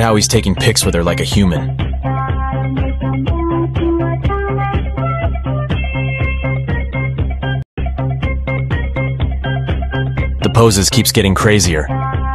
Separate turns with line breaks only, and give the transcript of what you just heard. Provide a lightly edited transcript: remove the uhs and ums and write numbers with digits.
Now he's taking pics with her like a human. The poses keeps getting crazier.